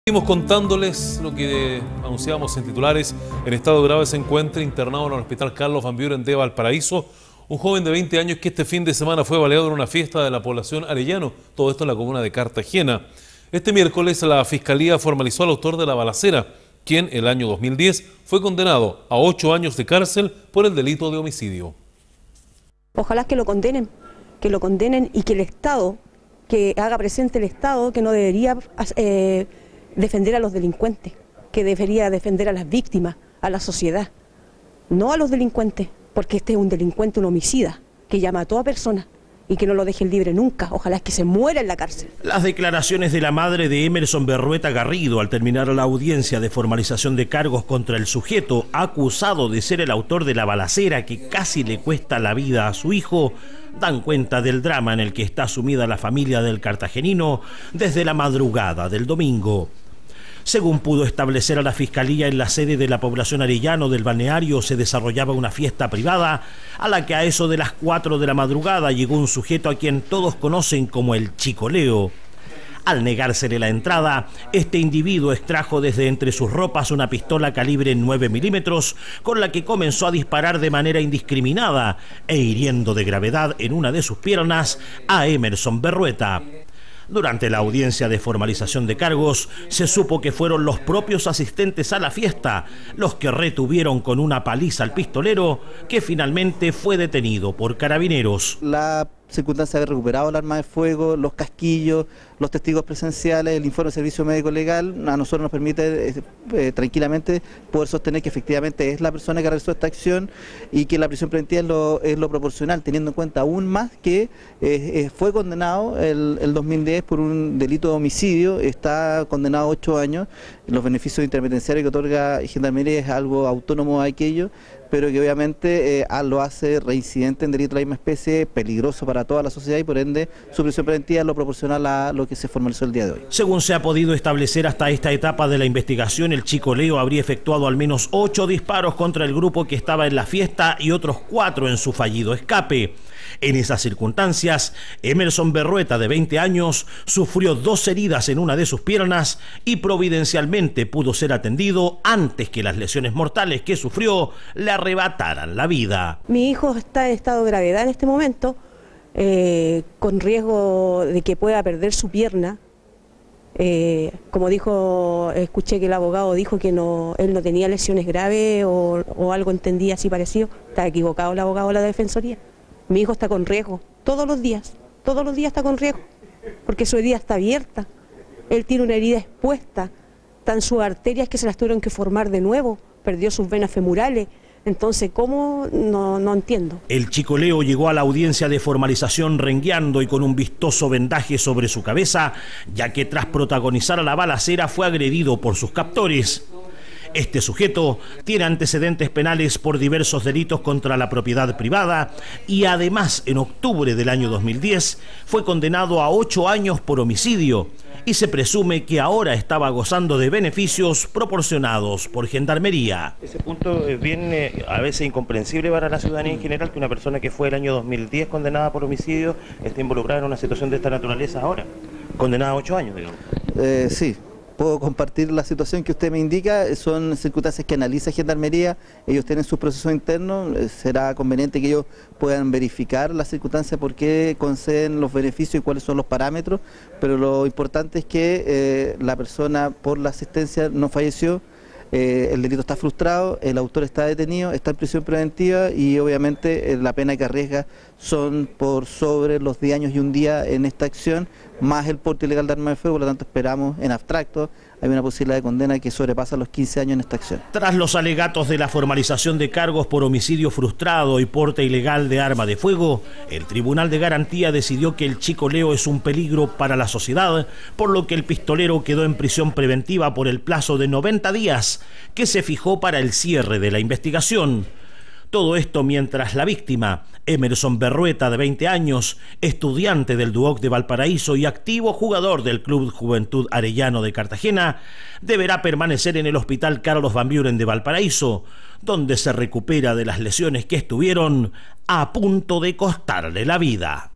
Seguimos contándoles lo que anunciábamos en titulares. En estado grave se encuentra internado en el Hospital Carlos Van Buren de Valparaíso un joven de 20 años que este fin de semana fue baleado en una fiesta de la población Arellano. Todo esto en la comuna de Cartagena. Este miércoles la Fiscalía formalizó al autor de la balacera, quien el año 2010 fue condenado a 8 años de cárcel por el delito de homicidio. Ojalá que lo condenen y que el Estado, que haga presente el Estado que no debería defender a los delincuentes, que debería defender a las víctimas, a la sociedad, no a los delincuentes, porque este es un delincuente, un homicida, que ya mató a personas y que no lo dejen libre nunca. Ojalá que se muera en la cárcel. Las declaraciones de la madre de Emerson Berrueta Garrido al terminar la audiencia de formalización de cargos contra el sujeto acusado de ser el autor de la balacera que casi le cuesta la vida a su hijo dan cuenta del drama en el que está sumida la familia del cartagenino desde la madrugada del domingo. Según pudo establecer a la Fiscalía, en la sede de la población Arellano del balneario se desarrollaba una fiesta privada a la que a eso de las 4 de la madrugada llegó un sujeto a quien todos conocen como el Chico Leo. Al negársele la entrada, este individuo extrajo desde entre sus ropas una pistola calibre 9 milímetros con la que comenzó a disparar de manera indiscriminada e hiriendo de gravedad en una de sus piernas a Emerson Berrueta. Durante la audiencia de formalización de cargos, se supo que fueron los propios asistentes a la fiesta los que retuvieron con una paliza al pistolero, que finalmente fue detenido por carabineros. La circunstancia de haber recuperado el arma de fuego, los casquillos, los testigos presenciales, el informe de servicio médico legal, a nosotros nos permite tranquilamente poder sostener que efectivamente es la persona que realizó esta acción y que la prisión preventiva es lo proporcional, teniendo en cuenta aún más que fue condenado el 2010 por un delito de homicidio, está condenado a 8 años, los beneficios interpenitenciarios que otorga Gendarmería es algo autónomo a aquello, pero que obviamente lo hace reincidente en delito de la misma especie, peligroso para toda la sociedad y por ende su prisión preventiva es lo proporcional a lo que se formalizó el día de hoy. Según se ha podido establecer hasta esta etapa de la investigación, el Chico Leo habría efectuado al menos 8 disparos contra el grupo que estaba en la fiesta y otros 4 en su fallido escape. En esas circunstancias, Emerson Berrueta, de 20 años, sufrió 2 heridas en una de sus piernas y providencialmente pudo ser atendido antes que las lesiones mortales que sufrió le arrebataran la vida. Mi hijo está en estado de gravedad en este momento, con riesgo de que pueda perder su pierna. Como dijo, escuché que el abogado dijo que él no tenía lesiones graves o algo entendía así parecido. Está equivocado el abogado de la Defensoría. Mi hijo está con riesgo, todos los días está con riesgo, porque su herida está abierta, él tiene una herida expuesta, están sus arterias que se las tuvieron que formar de nuevo, perdió sus venas femorales, entonces ¿cómo? No entiendo. El Chico Leo llegó a la audiencia de formalización rengueando y con un vistoso vendaje sobre su cabeza, ya que tras protagonizar la balacera fue agredido por sus captores. Este sujeto tiene antecedentes penales por diversos delitos contra la propiedad privada y además en octubre del año 2010 fue condenado a 8 años por homicidio y se presume que ahora estaba gozando de beneficios proporcionados por Gendarmería. Ese punto es bien a veces incomprensible para la ciudadanía en general, que una persona que fue el año 2010 condenada por homicidio esté involucrada en una situación de esta naturaleza ahora, condenada a 8 años, digamos. Sí. Puedo compartir la situación que usted me indica, son circunstancias que analiza Gendarmería, ellos tienen sus procesos internos, será conveniente que ellos puedan verificar las circunstancias por qué conceden los beneficios y cuáles son los parámetros, pero lo importante es que la persona por la asistencia no falleció, el delito está frustrado, el autor está detenido, está en prisión preventiva y obviamente la pena que arriesga son por sobre los 10 años y un día en esta acción, más el porte ilegal de arma de fuego, por lo tanto esperamos en abstracto, hay una posibilidad de condena que sobrepasa los 15 años en esta acción. Tras los alegatos de la formalización de cargos por homicidio frustrado y porte ilegal de arma de fuego, el Tribunal de Garantía decidió que el Chico Leo es un peligro para la sociedad, por lo que el pistolero quedó en prisión preventiva por el plazo de 90 días, que se fijó para el cierre de la investigación. Todo esto mientras la víctima, Emerson Berrueta, de 20 años, estudiante del Duoc de Valparaíso y activo jugador del Club Juventud Arellano de Cartagena, deberá permanecer en el Hospital Carlos Van Buren de Valparaíso, donde se recupera de las lesiones que estuvieron a punto de costarle la vida.